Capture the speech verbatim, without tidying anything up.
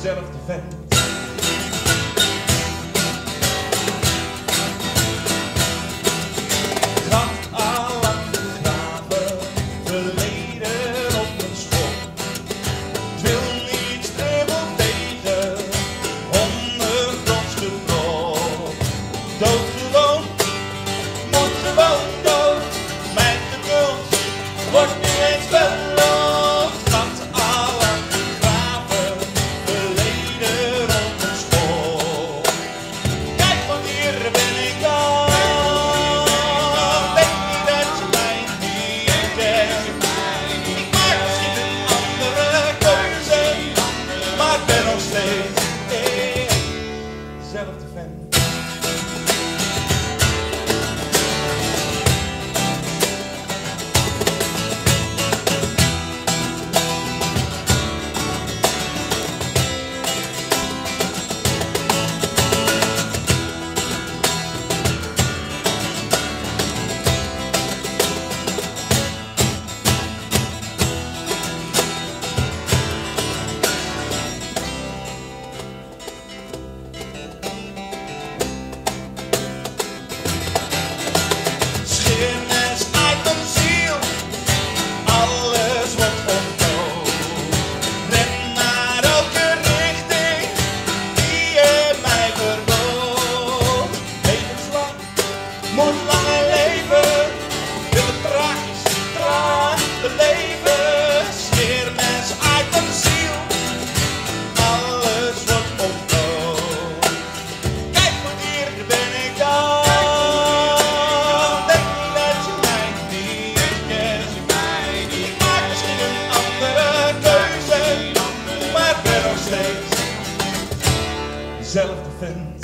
dezelfde vent. Graf allang begraven, verleden op mijn school. Het wil niet stribbel tegen, ondergronds gebrol. Doodgewoon, moet gewoon dood. Mijn geduld wordt nu eens beloofd. Gat allang begraven, verleden op mijn school. Kijk, want hier ben ik dan. Denk niet dat je mij niet kent. Ik maak misschien een andere keuze, maar ik ben nog steeds eh, dezelfde vent. Scheermes uit mijn ziel, alles wordt ontdooid. Ren naar elke richting die je mij verbood. Levenslang moet langer leven, wil het tragisch traag beleven. Scheermes uit mijn ziel, alles wordt ontdooid. Kijk, want hier ben ik dan. Dezelfde vent.